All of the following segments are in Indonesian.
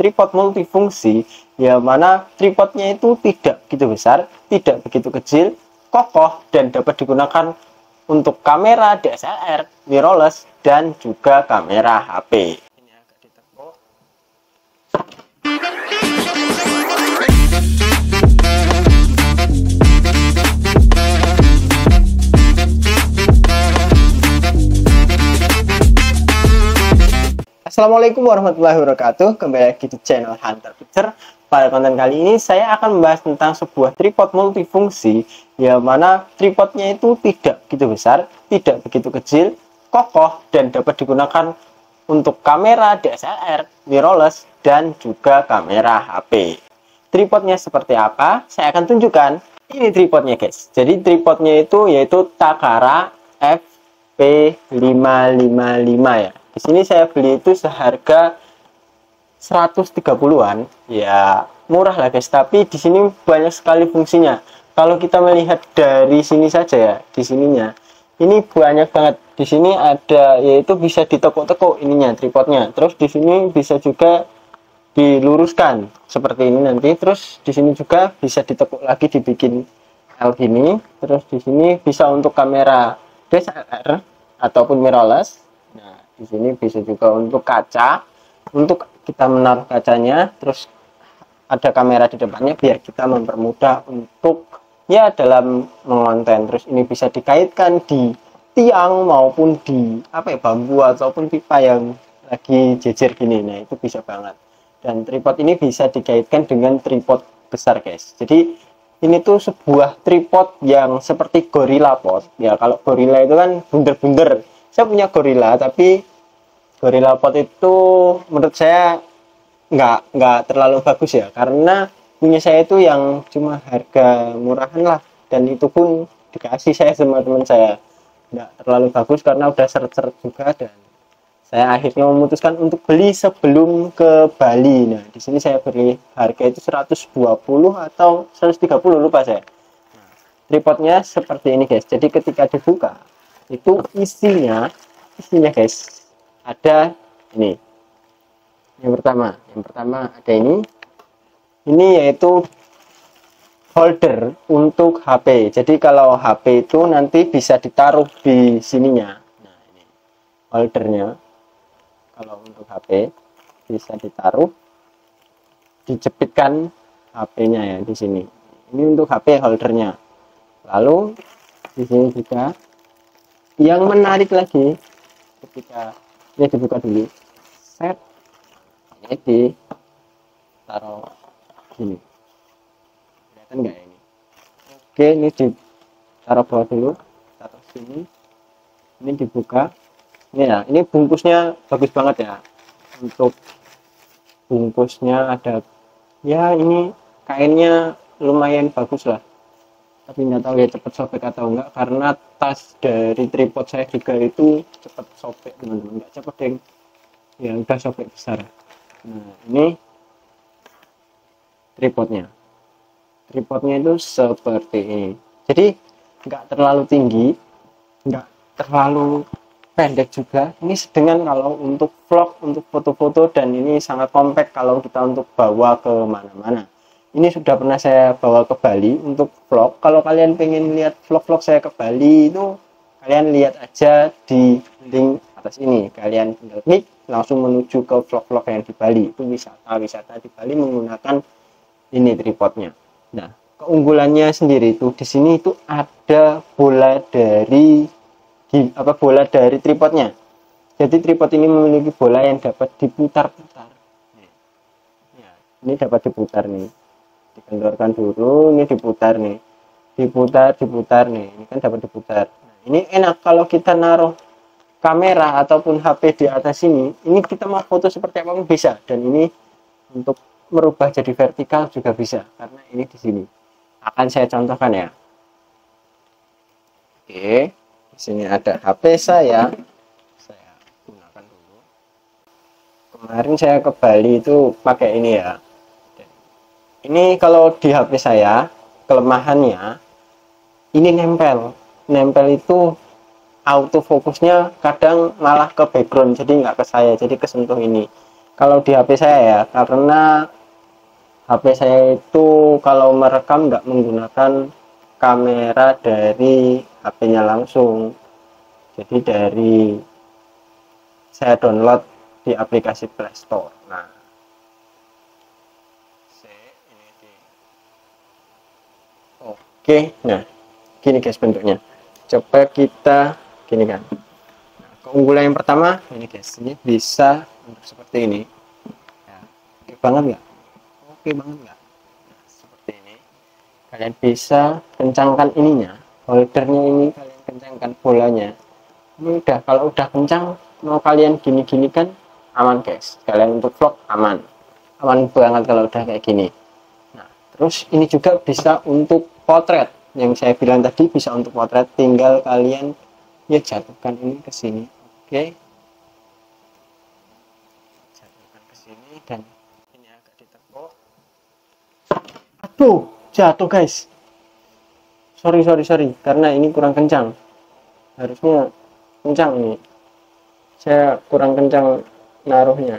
tripod multifungsi, yang mana tripodnya itu tidak begitu besar, tidak begitu kecil, kokoh, dan dapat digunakan untuk kamera DSLR, mirrorless, dan juga kamera HP. Ini agak ditekuk. Assalamualaikum warahmatullahi wabarakatuh. Kembali lagi di channel Hunter Picture. Pada konten kali ini saya akan membahas tentang sebuah tripod multifungsi, yang mana tripodnya itu tidak begitu besar, tidak begitu kecil, kokoh, dan dapat digunakan untuk kamera DSLR, mirrorless, dan juga kamera HP. Tripodnya seperti apa? Saya akan tunjukkan. Ini tripodnya, guys. Jadi tripodnya itu yaitu Takara FP555 ya. Di sini saya beli itu seharga 130-an, ya murah lah guys. Tapi di sini banyak sekali fungsinya. Kalau kita melihat dari sini saja ya, di sininya, ini banyak banget. Di sini ada, yaitu bisa ditekuk-tekuk ininya tripodnya. Terus di sini bisa juga diluruskan seperti ini nanti. Terus di sini juga bisa ditekuk lagi, dibikin L gini. Terus di sini bisa untuk kamera DSLR ataupun mirrorless. Nah, di sini bisa juga untuk kaca, untuk kita menaruh kacanya. Terus ada kamera di depannya biar kita mempermudah untuk ya dalam mengonten. Terus ini bisa dikaitkan di tiang maupun di bambu ataupun pipa yang lagi jejer gini. Nah, itu bisa banget. Dan tripod ini bisa dikaitkan dengan tripod besar, guys. Jadi ini tuh sebuah tripod yang seperti Gorilla Pod. Ya, kalau Gorilla itu kan bunder-bunder. Saya punya Gorilla, tapi Gorilla Pod itu menurut saya nggak terlalu bagus ya, karena punya saya itu yang cuma harga murahan lah, dan itu pun dikasih saya sama teman saya. Nggak terlalu bagus karena udah seret-seret juga, dan saya akhirnya memutuskan untuk beli sebelum ke Bali. Nah, di sini saya beli harga itu 120 atau 130, lupa saya. Nah, tripodnya seperti ini, guys. Jadi ketika dibuka itu isinya guys, ada ini. Yang pertama ada ini yaitu holder untuk HP. Jadi kalau HP itu nanti bisa ditaruh di sininya. Nah, ini holdernya. Kalau untuk HP bisa ditaruh, dijepitkan HP-nya ya di sini. Ini untuk HP holdernya. Lalu di sini juga yang menarik lagi, ketika ini dibuka dulu, set ini ditaruh gini, kelihatan nggak ini? Oke, ini ditaruh bawah dulu, taruh sini, ini dibuka. Ini ya, ini bungkusnya bagus banget ya. Untuk bungkusnya ada, ya ini kainnya lumayan bagus lah. Tapi nggak tahu ya cepat sobek atau enggak, karena tas dari tripod saya juga itu cepat sobek, teman-teman. Nggak cepat deng, ya udah sobek besar. Nah, ini tripodnya itu seperti ini. Jadi nggak terlalu tinggi, nggak terlalu pendek juga. Ini sedang kalau untuk vlog, untuk foto-foto, dan ini sangat compact kalau kita untuk bawa ke mana-mana. Ini sudah pernah saya bawa ke Bali untuk vlog. Kalau kalian pengen lihat vlog-vlog saya ke Bali itu, kalian lihat aja di link atas ini. Kalian tinggal klik langsung menuju ke vlog-vlog yang di Bali. Itu wisata di Bali menggunakan ini tripodnya. Nah, keunggulannya sendiri itu di sini itu ada bola dari tripodnya. Jadi tripod ini memiliki bola yang dapat diputar-putar. Ya, ini dapat diputar nih. Dikendorkan dulu, ini diputar nih, diputar nih, ini kan dapat diputar. Nah, ini enak kalau kita naruh kamera ataupun HP di atas ini kita mau foto seperti apa pun bisa. Dan ini untuk merubah jadi vertikal juga bisa, karena ini di sini. Akan saya contohkan ya. Oke, di sini ada HP saya gunakan dulu. Kemarin saya ke Bali itu pakai ini ya. Ini kalau di HP saya kelemahannya ini nempel itu autofokusnya kadang malah ke background, jadi nggak ke saya, jadi kesentuh ini. kalau di HP saya ya, karena HP saya itu kalau merekam nggak menggunakan kamera dari HP-nya langsung, jadi dari saya download di aplikasi Play Store. Nah, ini oke, nah gini guys bentuknya. Coba kita gini kan. Nah, keunggulan yang pertama ini guys, ini bisa untuk seperti ini. Ya, oke banget nggak? Oke banget nggak? Nah, seperti ini. Kalian bisa kencangkan ininya, holdernya ini kalian kencangkan bolanya. Ini udah, kalau udah kencang mau kalian gini-gini kan aman guys, kalian untuk vlog aman banget kalau udah kayak gini. Nah terus ini juga bisa untuk potret, yang saya bilang tadi bisa untuk potret, tinggal kalian ya jatuhkan ini ke sini. Oke, jatuhkan ke sini dan ini agak ditekuk. Aduh, jatuh guys, sorry karena ini kurang kencang, harusnya kencang ini, saya kurang kencang naruhnya.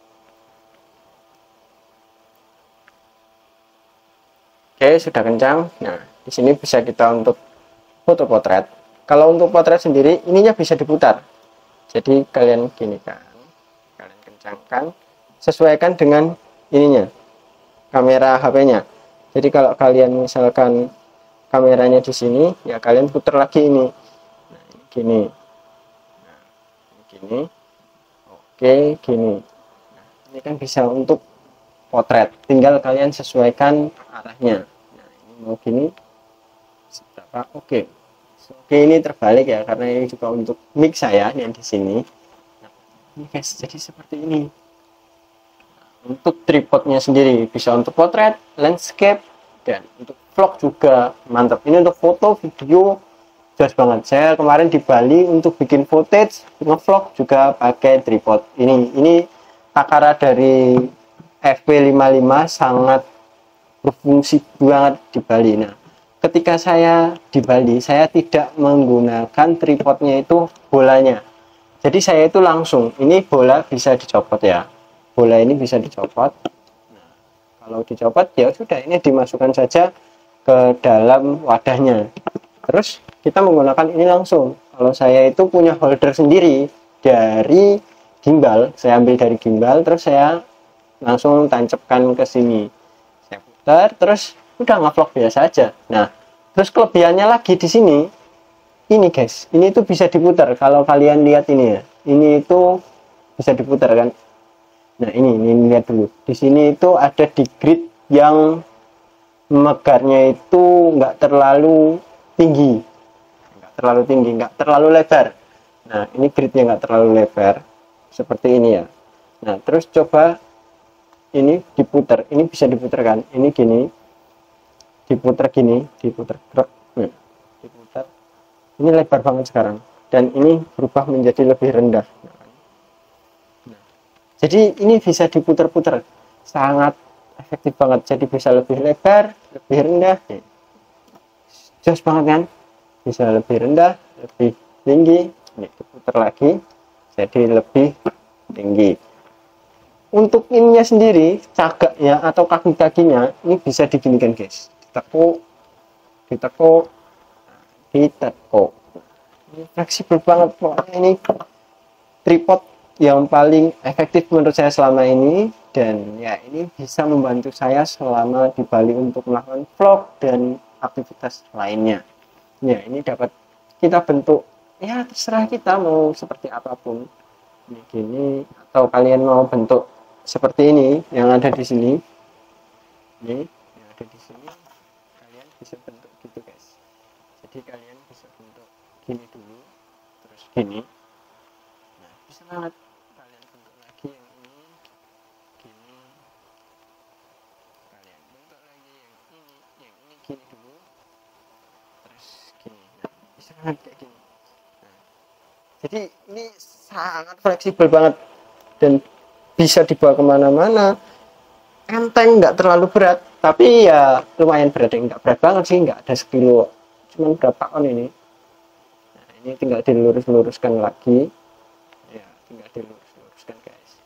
Oke, sudah kencang. Nah, di sini bisa kita untuk foto potret. Kalau untuk potret sendiri, ininya bisa diputar. Jadi kalian gini kan, kalian kencangkan, sesuaikan dengan ininya, kamera HP-nya. Jadi kalau kalian misalkan kameranya di sini, ya kalian putar lagi ini. Nah, ini gini. Nah, ini gini. Oke, gini. Nah, ini kan bisa untuk potret, tinggal kalian sesuaikan arahnya. Nah, ini mau gini seberapa? Oke, ini terbalik ya, karena ini juga untuk mic saya yang di sini. Nah, ini guys, jadi seperti ini. Nah, untuk tripodnya sendiri bisa untuk potret, landscape, dan untuk vlog juga mantap. Ini untuk foto, video, jelas banget. Saya kemarin di Bali untuk bikin footage, nge-vlog juga pakai tripod. Ini Takara dari FP55 sangat berfungsi banget di Bali. Nah, ketika saya di Bali, saya tidak menggunakan tripodnya itu bolanya. Jadi saya itu langsung, ini bola bisa dicopot ya. Bola ini bisa dicopot. Nah, kalau dicopot ya sudah, ini dimasukkan saja ke dalam wadahnya. Terus kita menggunakan ini langsung. Kalau saya itu punya holder sendiri dari gimbal, saya ambil dari gimbal, terus saya langsung tancapkan ke sini, saya putar, terus udah ngevlog biasa aja. Nah terus kelebihannya lagi di sini, ini guys, ini tuh bisa diputar. Kalau kalian lihat ini ya, ini itu bisa diputar kan. Nah ini lihat dulu, di sini itu ada di grid yang megarnya itu nggak terlalu tinggi, nggak terlalu lebar. Nah ini gridnya nggak terlalu lebar seperti ini ya. Nah terus coba ini diputar, ini bisa diputar kan, ini gini, diputar gini, diputar krek, nah, diputar, ini lebar banget sekarang, dan ini berubah menjadi lebih rendah. Nah, jadi ini bisa diputar-putar, sangat efektif banget, jadi bisa lebih lebar, lebih rendah, jos banget kan, bisa lebih rendah, lebih tinggi, ini diputar lagi, jadi lebih tinggi. Untuk ininya sendiri, cagaknya atau kaki-kakinya ini bisa diginikan guys, ditekuk, ini fleksibel banget. Pokoknya ini tripod yang paling efektif menurut saya selama ini, dan ya ini bisa membantu saya selama di Bali untuk melakukan vlog dan aktivitas lainnya. Ya ini dapat kita bentuk, ya terserah kita mau seperti apapun, ini gini, atau kalian mau bentuk seperti ini yang ada di sini, ini yang ada di sini, kalian bisa bentuk gitu guys. Jadi kalian bisa bentuk gini dulu, terus gini. Nah bisa banget kalian bentuk lagi yang ini gini, kalian bentuk lagi yang ini gini dulu, terus gini. Nah bisa banget kayak gini. Nah, jadi ini sangat fleksibel banget dan bisa dibawa kemana-mana, enteng, nggak terlalu berat, tapi ya lumayan berat, nggak berat banget sih, nggak ada sekilo, cuman berapa on ini. Nah ini tinggal dilurus-luruskan lagi ya, tinggal dilurus-luruskan guys.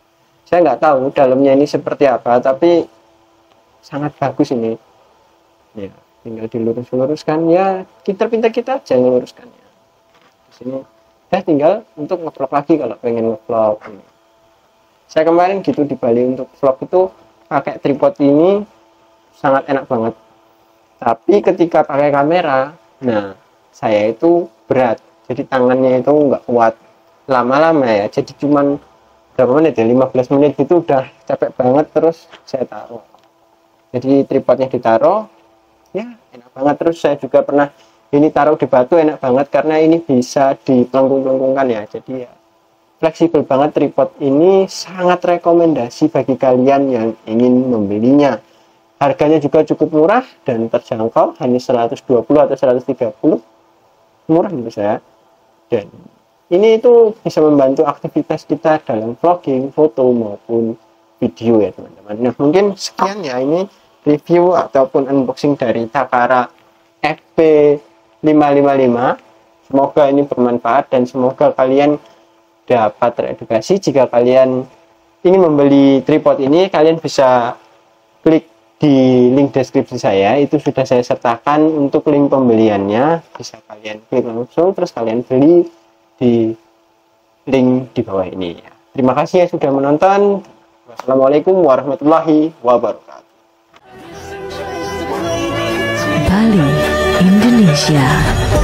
Saya nggak tahu dalamnya ini seperti apa, tapi sangat bagus ini. Ya, tinggal dilurus-luruskan ya, pintar-pintar kita aja ngeluruskannya. Di sini tinggal untuk ngevlog lagi kalau pengen ngevlog. Saya kemarin gitu di Bali untuk vlog itu pakai tripod ini sangat enak banget. Tapi ketika pakai kamera, nah saya itu berat, jadi tangannya itu nggak kuat lama-lama ya. Jadi cuman berapa menit ya, 15 menit gitu udah capek banget, terus saya taruh. Jadi tripodnya ditaruh, ya enak banget. Terus saya juga pernah ini taruh di batu, enak banget karena ini bisa dipelengkung-pelengkungkan ya. Jadi ya fleksibel banget tripod ini, sangat rekomendasi bagi kalian yang ingin membelinya. Harganya juga cukup murah dan terjangkau, hanya 120 atau 130, murah menurut saya. Dan ini itu bisa membantu aktivitas kita dalam vlogging, foto maupun video ya teman-teman. Nah mungkin sekian ya ini review ataupun unboxing dari Takara FP555. Semoga ini bermanfaat dan semoga kalian dapat teredukasi. Jika kalian ingin membeli tripod ini, kalian bisa klik di link deskripsi saya, itu sudah saya sertakan untuk link pembeliannya. Bisa kalian klik langsung, terus kalian beli di link di bawah ini ya. Terima kasih ya sudah menonton. Wassalamualaikum warahmatullahi wabarakatuh. Bali, Indonesia.